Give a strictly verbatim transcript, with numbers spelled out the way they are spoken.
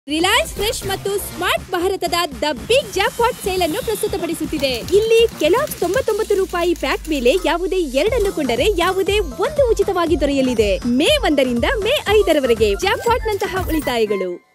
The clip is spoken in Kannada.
ರಿಲಯನ್ಸ್ ಫ್ರೆಶ್ ಮತ್ತು ಸ್ಮಾರ್ಟ್ ಭಾರತದ ದ ಬಿಗ್ ಜಾಕ್ಪಾಟ್ ಸೇಲ್ ಅನ್ನು ಪ್ರಸ್ತುತಪಡಿಸುತ್ತಿದೆ. ಇಲ್ಲಿ ಕೆಲೋಗ್ಸ್ ತೊಂಬತ್ತೊಂಬತ್ತು ರೂಪಾಯಿ ಪ್ಯಾಕ್ ಮೇಲೆ ಯಾವುದೇ ಎರಡನ್ನು ಕೊಂಡರೆ ಯಾವುದೇ ಒಂದು ಉಚಿತವಾಗಿ ದೊರೆಯಲಿದೆ. ಮೇ ಒಂದರಿಂದ ಮೇ ಐದರವರೆಗೆ ಜಾಕ್ಪಾಟ್ ನಂತಹ ಉಳಿತಾಯಗಳು.